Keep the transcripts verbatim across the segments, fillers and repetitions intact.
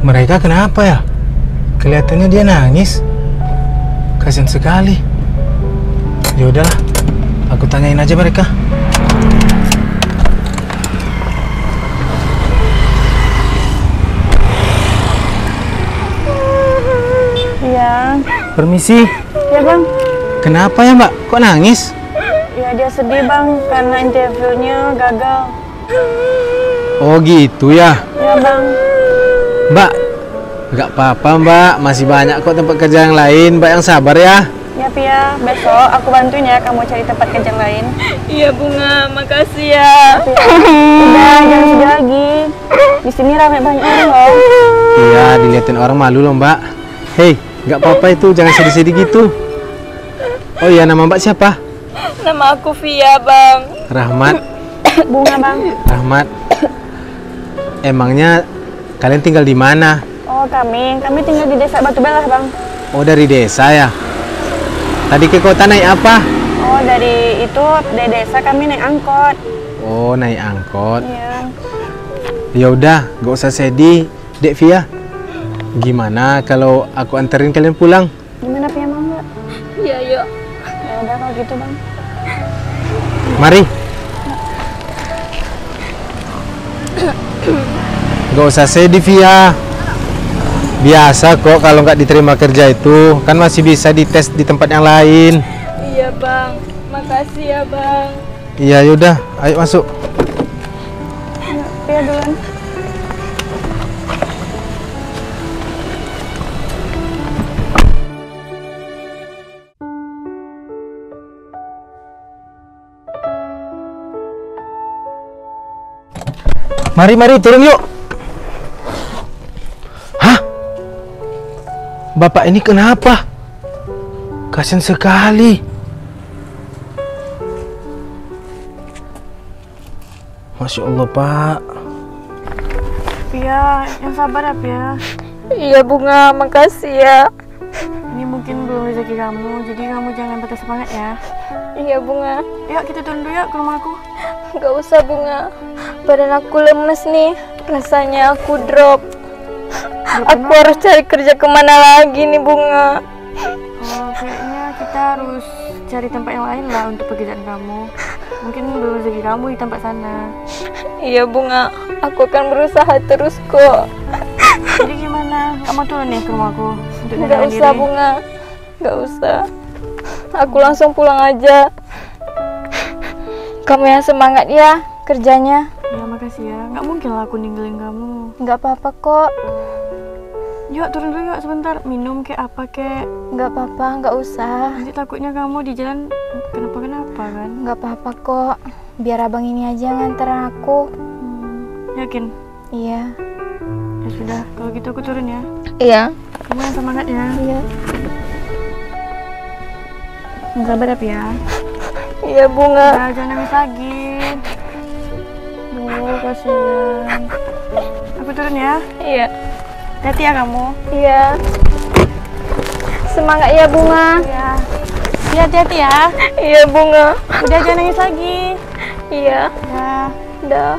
Mereka kenapa ya? Kelihatannya dia nangis. Kasian sekali. Ya udahlah, aku tanyain aja mereka. Iya. Permisi. Ya bang. Kenapa ya mbak? Kok nangis? Ya dia sedih bang karena interviewnya gagal. Oh gitu ya? Ya bang. Mbak, nggak apa-apa mbak. Masih banyak kok tempat kerja yang lain. Mbak yang sabar ya. Ya Pia, besok aku bantuin ya kamu cari tempat kerja yang lain. Iya Bunga, makasih ya. Udah, jangan sedih lagi. Di sini ramai banyak orang loh. Iya, dilihatin orang malu loh mbak. Hei, nggak apa-apa itu, jangan sedih-sedih gitu. Oh iya, nama mbak siapa? Nama aku Via bang. Rahmat. Bunga bang. Rahmat. Emangnya kalian tinggal di mana? Oh kami, kami tinggal di desa Batu Belah bang. Oh dari desa ya? Tadi ke kota naik apa? Oh dari itu, dari desa kami naik angkot. Oh naik angkot. Iya. Ya udah, gak usah sedih, Dek Via. Gimana kalau aku anterin kalian pulang? Gimana Pia mau nggak? Iya yuk. Ya udah kalau gitu bang. Mari. Gak usah sedih Via. Biasa kok kalau nggak diterima kerja itu, kan masih bisa dites di tempat yang lain. Iya bang, makasih ya bang. Iya yaudah, ayo masuk. Ya, Pia duluan. Mari, mari turun yuk. Hah? Bapak ini kenapa? Kasian sekali. Masya Allah Pak. Pia, yang sabar ya Pia. Iya Bunga, makasih ya. Ini mungkin belum rezeki kamu, jadi kamu jangan patah semangat ya. Iya Bunga. Yuk kita turun dulu ya ke rumahku. Gak usah Bunga, badan aku lemes nih. Rasanya aku drop. Aku harus cari kerja kemana lagi nih Bunga. Oh, kayaknya kita harus cari tempat yang lain lah untuk pekerjaan kamu. Mungkin belum rezeki kamu di tempat sana. Iya Bunga, aku akan berusaha terus kok. Jadi gimana? Kamu turun nih ke rumahku untuk Gak nyadarin usah diri? Bunga, gak usah. Aku langsung pulang aja. Kamu yang semangat ya kerjanya. Ya makasih ya, nggak mungkin lah aku ninggalin kamu. Gak apa-apa kok. Yuk turun dulu yuk sebentar, minum kayak apa kayak. Gak apa-apa, gak usah. Nanti takutnya kamu di jalan kenapa-kenapa kan. Gak apa-apa kok. Biar abang ini aja yang nganter aku. Hmm, yakin? Iya. Ya sudah, kalau gitu aku turun ya. Iya. Kamu yang semangat ya. Iya. Yang sabar ya Pia. Iya Bunga. Nah, jangan nangis lagi. Duh, kasihan. Aku turun ya. Iya. Hati ya kamu. Iya. Semangat ya Bunga. Iya. Iya, hati-hati ya. Iya Bunga. Udah jangan nangis lagi. Iya. Dah. Dah.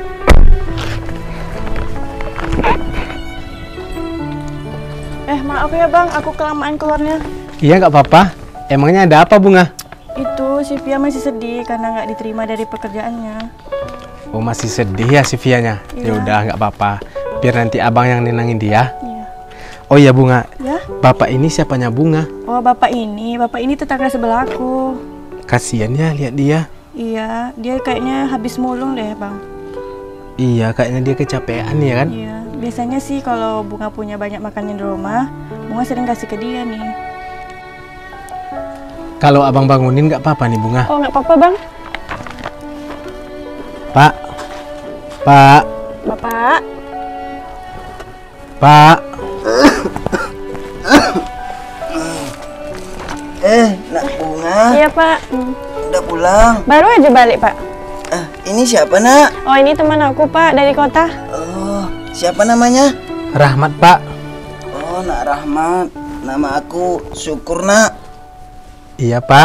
Eh, maaf ya Bang, aku kelamaan keluarnya. Iya nggak apa-apa. Emangnya ada apa Bunga? Itu si Pia masih sedih karena nggak diterima dari pekerjaannya. Oh masih sedih ya si Vianya? Ya Iya. udah nggak apa-apa. Biar nanti abang yang nenangin dia. Iya. Oh iya Bunga. Ya? Bapak ini siapanya Bunga? Oh, bapak ini, bapak ini tetangga sebelahku. Kasian ya lihat dia. Iya, dia kayaknya habis mulung deh, Bang. Iya kayaknya dia kecapean ya kan? Iya, biasanya sih kalau Bunga punya banyak makanan di rumah, Bunga sering kasih ke dia nih. Kalau abang bangunin nggak apa-apa nih Bunga. Oh, nggak apa-apa, Bang. Pak. Pak. Bapak. Pak. Eh, nak Bunga, Iya, Pak. Hmm. udah pulang. Baru aja balik, Pak. Ah, ini siapa nak? Oh, ini teman aku, Pak, dari kota. Oh, siapa namanya? Rahmat Pak. Oh, nak Rahmat. Nama aku Syukur nak. Iya Pak.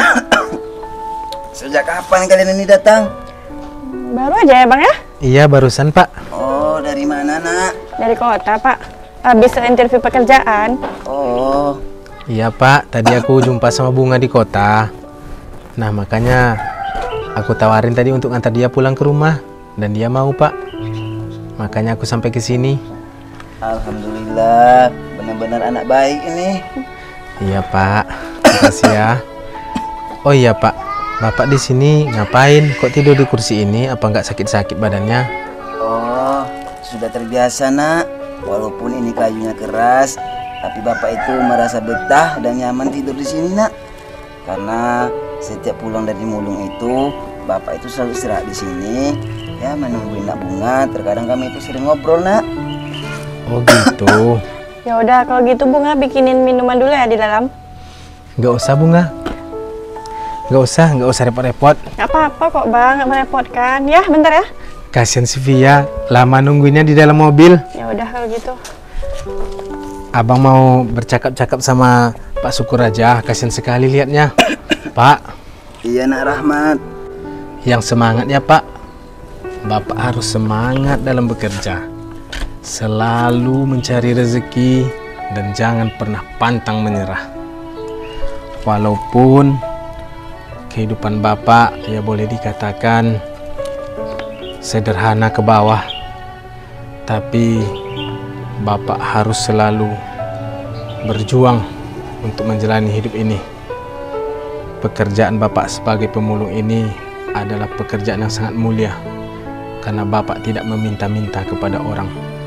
Sejak kapan kalian ini datang? Baru aja ya, Bang ya? Iya barusan Pak. Oh, dari mana nak? Dari kota, Pak. Habis interview pekerjaan. Oh, Iya Pak, tadi aku jumpa sama Bunga di kota. Nah makanya aku tawarin tadi untuk antar dia pulang ke rumah. Dan dia mau Pak. Makanya aku sampai ke sini. alhamdulillah, benar-benar anak baik ini. Iya Pak, makasih ya. Oh iya Pak, Bapak di sini ngapain? Kok tidur di kursi ini? Apa nggak sakit-sakit badannya? Oh, sudah terbiasa nak. Walaupun ini kayunya keras, tapi bapak itu merasa betah dan nyaman tidur di sini nak. Karena setiap pulang dari mulung itu, bapak itu selalu istirahat di sini. Ya menungguin nak Bunga. Terkadang kami itu sering ngobrol nak. Oh gitu. Ya udah kalau gitu Bunga bikinin minuman dulu ya di dalam. Nggak usah Bunga. Nggak usah, nggak usah repot-repot. Nggak apa-apa kok Bang, nggak merepotkan. Ya bentar ya. Kasian si Via, lama nungguinnya di dalam mobil. Ya udah kalau gitu. Abang mau bercakap-cakap sama Pak Syukur aja, kasian sekali liatnya. Pak, Iya nak Rahmat. yang semangat ya Pak. Bapak harus semangat dalam bekerja. Selalu mencari rezeki dan jangan pernah pantang menyerah. Walaupun kehidupan Bapak ya boleh dikatakan sederhana ke bawah, tapi Bapak harus selalu berjuang untuk menjalani hidup ini. Pekerjaan Bapak sebagai pemulung ini adalah pekerjaan yang sangat mulia karena Bapak tidak meminta-minta kepada orang.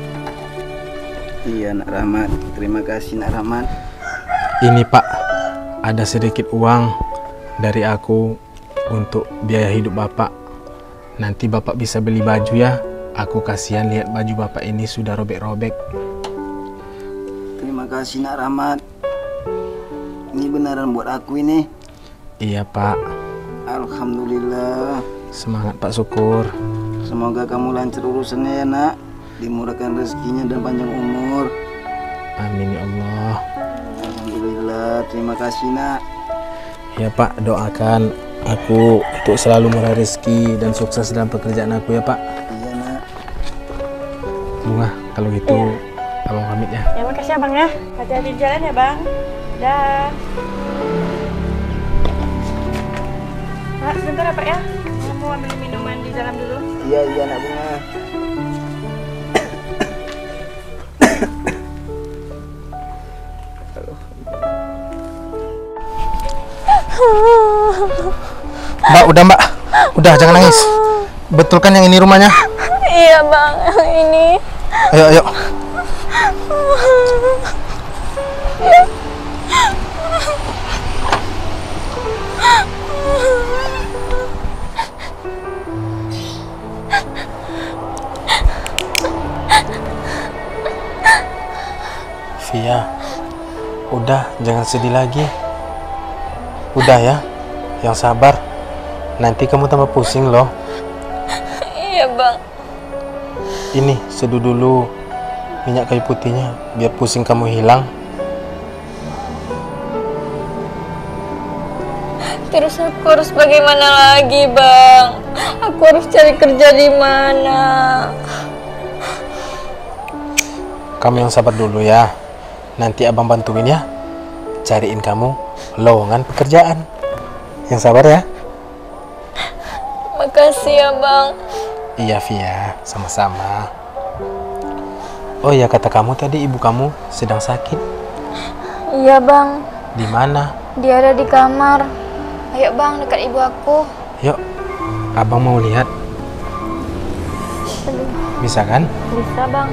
Iya nak Rahmat. Terima kasih nak Rahmat. Ini Pak, ada sedikit uang dari aku untuk biaya hidup Bapak. Nanti Bapak bisa beli baju ya. Aku kasihan lihat baju Bapak ini sudah robek-robek. Terima kasih nak Rahmat. Ini beneran buat aku ini. Iya Pak. Alhamdulillah. Semangat Pak Syukur. Semoga kamu lancar urusannya ya nak. Dimurahkan rezekinya dan panjang umur. Amin ya Allah. Alhamdulillah. Terima kasih nak. Ya Pak, doakan aku untuk selalu murah rezeki dan sukses dalam pekerjaan aku ya Pak. Iya nak. Bunga, kalau gitu Abang pamit ya. Ya makasih ya Bang ya. Hati-hati di jalan ya Bang. Dah. Pak, sebentar ya Pak ya. Saya mau ambil minuman di dalam dulu. Iya iya nak Bunga. Mbak, udah Mbak. Udah, jangan nangis. Betul kan yang ini rumahnya? Iya Bang, yang ini. Ayo, ayo. Via, udah jangan sedih lagi. Udah ya, yang sabar. Nanti kamu tambah pusing loh. Iya Bang. Ini seduh dulu minyak kayu putihnya biar pusing kamu hilang. Terus aku harus bagaimana lagi Bang? Aku harus cari kerja di mana? Kamu yang sabar dulu ya. Nanti abang bantuin ya. Cariin kamu lowongan pekerjaan. Yang sabar ya. Makasih ya Bang. Iya Via, sama-sama. Oh ya, kata kamu tadi ibu kamu sedang sakit. Iya Bang. Di mana? Dia ada di kamar. Ayo Bang, dekat ibu aku. Yuk, abang mau lihat. Bisa kan? Bisa Bang.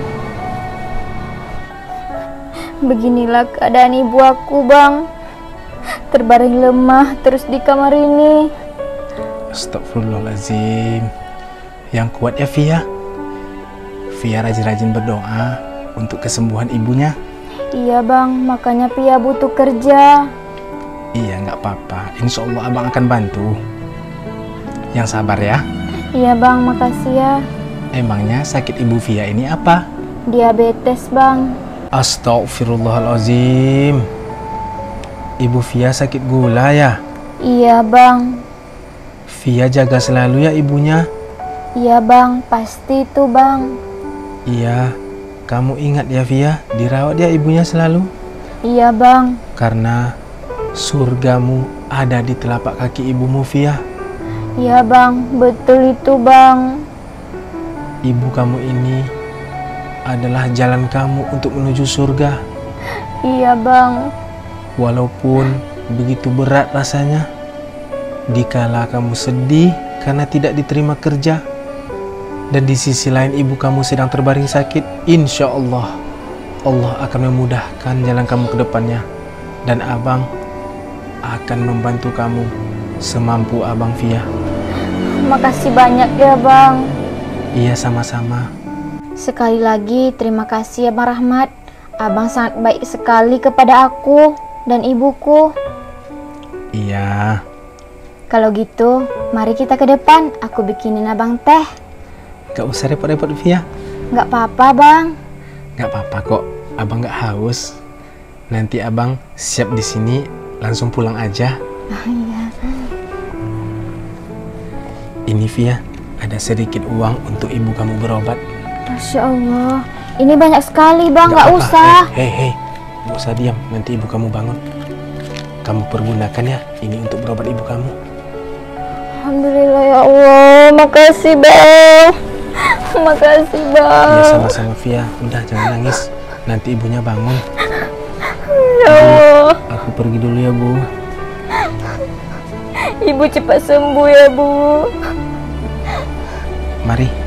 Beginilah keadaan ibu aku Bang. Terbaring lemah terus di kamar ini. Astagfirullahaladzim. Yang kuat ya Via. Via rajin-rajin berdoa untuk kesembuhan ibunya. Iya Bang, makanya Pia butuh kerja. Iya, nggak apa-apa. Insya Allah abang akan bantu. Yang sabar ya. Iya Bang, makasih ya. Emangnya sakit ibu Via ini apa? Diabetes Bang. Astagfirullahaladzim. Ibu Via sakit gula ya? Iya Bang. Via jaga selalu ya ibunya. Iya Bang, pasti itu Bang. Iya, Kamu ingat ya Via, dirawat ya ibunya selalu. Iya bang. Karena surgamu ada di telapak kaki ibumu Via. Iya bang, betul itu bang. Ibu kamu ini adalah jalan kamu untuk menuju surga. Iya bang. Walaupun begitu berat rasanya, dikala kamu sedih karena tidak diterima kerja, dan di sisi lain ibu kamu sedang terbaring sakit, insya Allah Allah akan memudahkan jalan kamu ke depannya, dan abang akan membantu kamu semampu abang Via. Makasih banyak ya bang. Iya, sama-sama. Sekali lagi terima kasih ya Bang Rahmat. Abang sangat baik sekali kepada aku dan ibuku. Iya. Kalau gitu, mari kita ke depan. Aku bikinin abang teh. Gak usah repot-repot Via. Gak apa-apa bang. Gak apa-apa kok, abang gak haus. Nanti abang siap di sini langsung pulang aja. Ah, iya. Ini Via, ada sedikit uang untuk ibu kamu berobat. Masya Allah, ini banyak sekali bang. Gak, apa-apa. usah. Hei, hei, hei, gak usah diam. Nanti ibu kamu bangun. Kamu pergunakan ya, ini untuk berobat ibu kamu. Alhamdulillah ya Allah, makasih bang. Makasih bang. Ya sama-sama Via, udah jangan nangis. Nanti ibunya bangun. Ya Allah. Bu, aku pergi dulu ya Bu. Ibu cepat sembuh ya Bu. Mari.